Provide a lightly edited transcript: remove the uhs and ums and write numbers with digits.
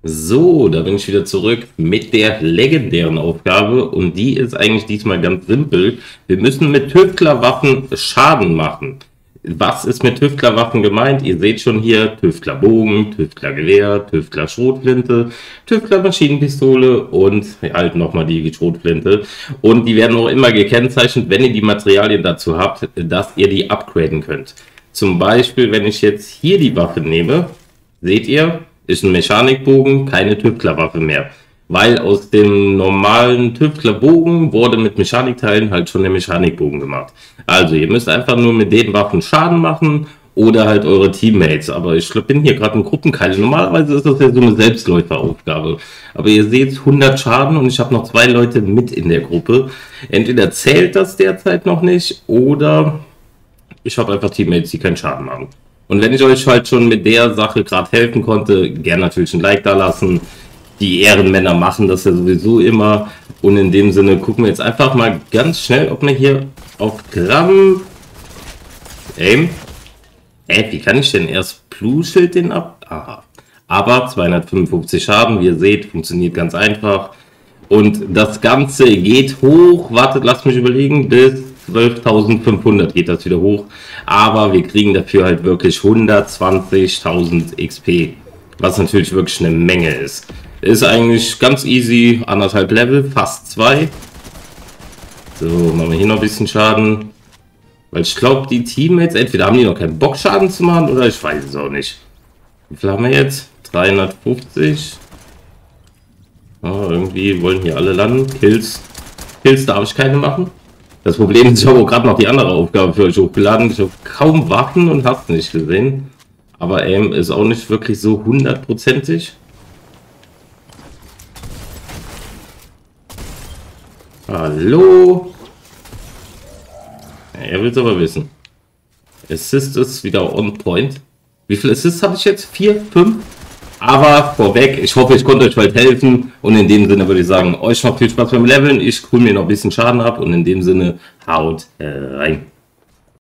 So, da bin ich wieder zurück mit der legendären Aufgabe und die ist eigentlich diesmal ganz simpel. Wir müssen mit Tüftlerwaffen Schaden machen. Was ist mit Tüftlerwaffen gemeint? Ihr seht schon hier Tüftlerbogen, Tüftlergewehr, Tüftler-Schrotflinte, Tüftler-Maschinenpistole und halt nochmal die Schrotflinte. Und die werden auch immer gekennzeichnet, wenn ihr die Materialien dazu habt, dass ihr die upgraden könnt. Zum Beispiel, wenn ich jetzt hier die Waffe nehme, seht ihr, ist ein Mechanikbogen, keine Tüftlerwaffe mehr. Weil aus dem normalen Tüftlerbogen wurde mit Mechanikteilen halt schon der Mechanikbogen gemacht. Also ihr müsst einfach nur mit den Waffen Schaden machen oder halt eure Teammates. Aber ich bin hier gerade im Gruppenkeil. Normalerweise ist das ja so eine Selbstläuferaufgabe. Aber ihr seht 100 Schaden und ich habe noch 2 Leute mit in der Gruppe. Entweder zählt das derzeit noch nicht oder ich habe einfach Teammates, die keinen Schaden machen. Und wenn ich euch halt schon mit der Sache gerade helfen konnte, gerne natürlich ein Like da lassen. Die Ehrenmänner machen das ja sowieso immer. Und in dem Sinne gucken wir jetzt einfach mal ganz schnell, ob wir hier auf Gramm... Aim. Wie kann ich denn erst Blue-Schild den ab... Aha. Aber 255 Schaden, wie ihr seht, funktioniert ganz einfach. Und das Ganze geht hoch, wartet, lasst mich überlegen, bis 12.500 geht das wieder hoch. Aber wir kriegen dafür halt wirklich 120.000 XP. Was natürlich wirklich eine Menge ist. Ist eigentlich ganz easy, 1,5 Level, fast 2. So, machen wir hier noch ein bisschen Schaden. Weil ich glaube, die Teammates, entweder haben die noch keinen Bock Schaden zu machen oder ich weiß es auch nicht. Wie viel haben wir jetzt? 350. Oh, irgendwie wollen hier alle landen. Kills darf ich keine machen. Das Problem ist, ich habe auch gerade noch die andere Aufgabe für euch hochgeladen. Ich habe kaum Waffen und hab's nicht gesehen. Aber Aim ist auch nicht wirklich so 100%ig. Hallo? Ja, er will es aber wissen. Assist ist wieder on point. Wie viel Assists habe ich jetzt? 4, 5? Aber vorweg, ich hoffe, ich konnte euch bald helfen. Und in dem Sinne würde ich sagen, euch noch viel Spaß beim Leveln. Ich hole mir noch ein bisschen Schaden ab. Und in dem Sinne, haut rein.